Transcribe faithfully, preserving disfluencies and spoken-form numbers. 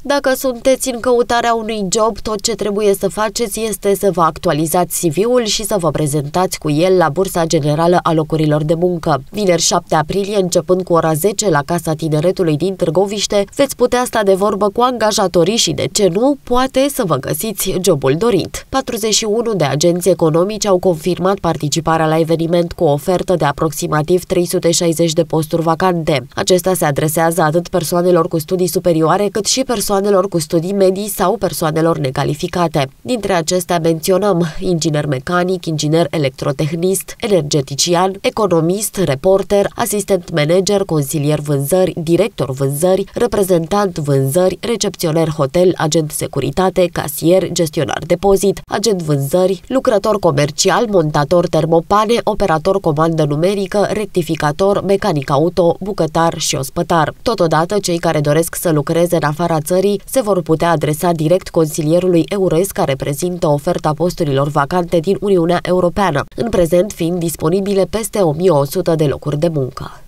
Dacă sunteți în căutarea unui job, tot ce trebuie să faceți este să vă actualizați C V-ul și să vă prezentați cu el la Bursa Generală a Locurilor de Muncă. Vineri șapte aprilie, începând cu ora zece la Casa Tineretului din Târgoviște, veți putea sta de vorbă cu angajatorii și, de ce nu, poate să vă găsiți jobul dorit. patruzeci și unu de agenții economici au confirmat participarea la eveniment cu o ofertă de aproximativ trei sute șaizeci de posturi vacante. Acesta se adresează atât persoanelor cu studii superioare, cât și persoanelor cu studii medii sau persoanelor necalificate. Dintre acestea menționăm inginer mecanic, inginer electrotehnist, energetician, economist, reporter, asistent manager, consilier vânzări, director vânzări, reprezentant vânzări, recepționer hotel, agent securitate, casier, gestionar depozit, agent vânzări, lucrător comercial, montator termopane, operator comandă numerică, rectificator, mecanic auto, bucătar și ospătar. Totodată, cei care doresc să lucreze în afara țării se vor putea adresa direct consilierului EURES, care prezintă oferta posturilor vacante din Uniunea Europeană, în prezent fiind disponibile peste o mie o sută de locuri de muncă.